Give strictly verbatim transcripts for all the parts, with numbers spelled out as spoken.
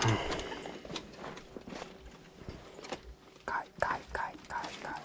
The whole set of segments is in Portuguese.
Cai, cai, cai, cai, cai.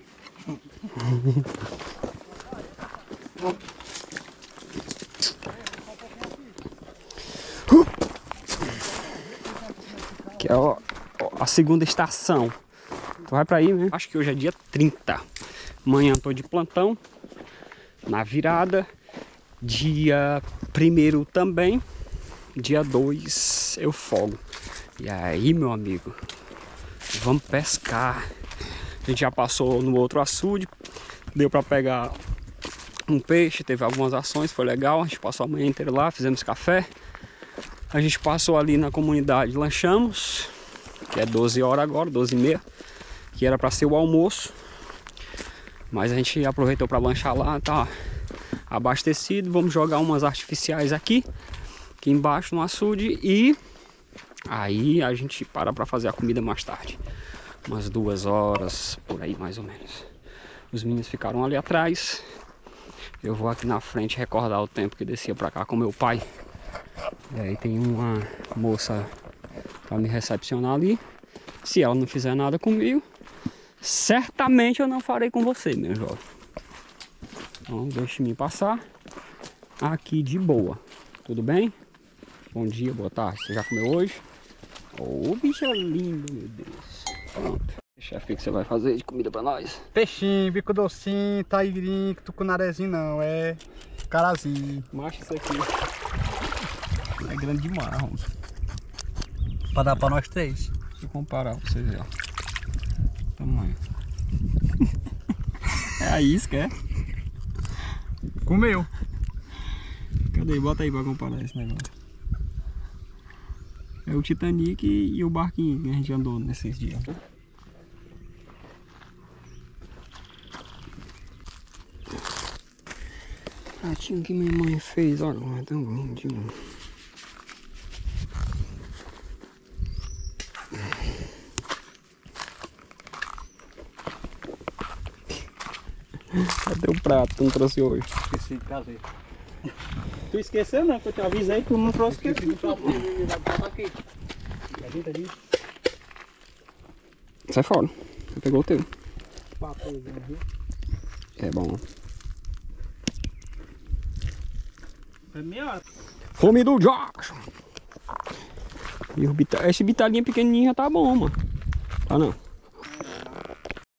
Aqui é ó, ó, a segunda estação. Tu vai pra aí, né? Acho que hoje é dia trinta. Amanhã tô de plantão. Na virada. Dia primeiro também. Dia dois eu folgo. E aí, meu amigo, vamos pescar. A gente já passou no outro açude. Deu pra pegar um peixe. Teve algumas ações, foi legal. A gente passou a manhã inteira lá, fizemos café. A gente passou ali na comunidade, lanchamos. Que é doze horas agora, doze e meia. Que era pra ser o almoço. Mas a gente aproveitou pra lanchar lá, tá abastecido. Vamos jogar umas artificiais aqui. Aqui embaixo no açude. E aí a gente para pra fazer a comida mais tarde. Umas duas horas, por aí mais ou menos. Os meninos ficaram ali atrás. Eu vou aqui na frente recordar o tempo que descia pra cá com meu pai. E aí tem uma moça pra me recepcionar ali. Se ela não fizer nada comigo, certamente eu não farei com você, meu jovem. Então deixe-me passar aqui de boa. Tudo bem? Bom dia, boa tarde. Você já comeu hoje? Ô, oh, bicho lindo, meu Deus. Pronto. Chefe, o que você vai fazer de comida pra nós? Peixinho, bico docinho, tairinho, tucunarezinho não, é carazinho. Macho isso aqui. É grande demais, Ramos. Pra dar pra nós três. Deixa eu comparar pra você ver, ó. Tamanho. É a isca, é? Comeu. Cadê? Bota aí pra comparar esse negócio. É o Titanic e o barquinho que a gente andou nesses dias. Pratinho que minha mãe fez, olha, é tão lindinho. Cadê o prato? Tu não trouxe hoje? Esqueci de trazer. Tu esqueceu, né? Que eu te avisei, tu não trouxe que eu aqui. Sai fora. Você pegou o teu. Papelzinho, viu? É bom. É minha. Fome do Josh! E o bita... Esse bitalinho pequenininho já tá bom, mano. Tá não?